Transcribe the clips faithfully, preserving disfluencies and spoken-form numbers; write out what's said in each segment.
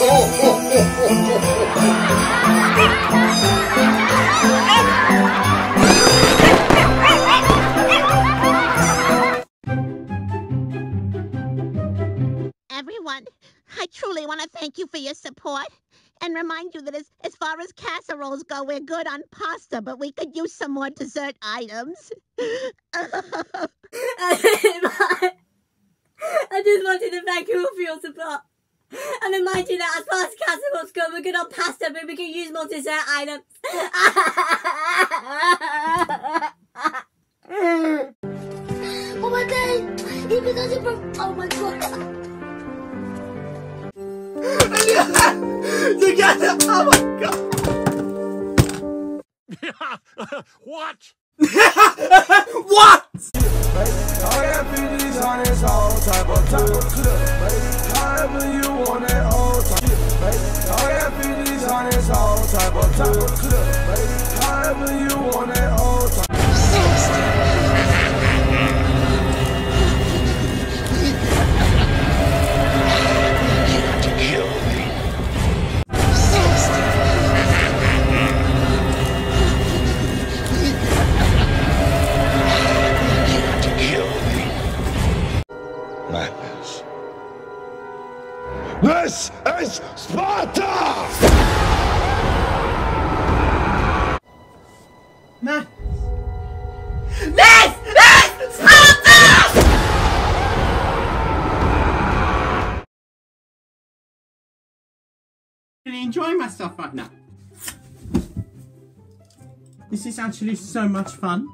Everyone, I truly want to thank you for your support and remind you that as, as far as casseroles go, we're good on pasta, but we could use some more dessert items. I just wanted to thank you all for your support and remind you that as far as casseroles go, we're good on pasta, but we can use more dessert items. Oh my god! Even though they broke. Oh my god! Together! Oh my god! What? What? Madness. This is Sparta! Madness. This is Sparta! Really enjoying myself right now. This is actually so much fun.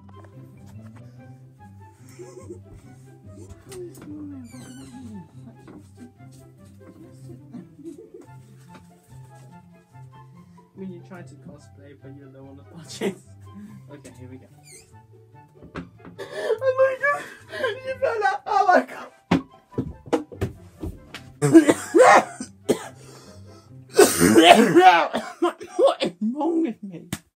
When you try to cosplay but you're low on the budget. Okay, here we go. Oh my god! You fell out! Oh my god! What is wrong with me?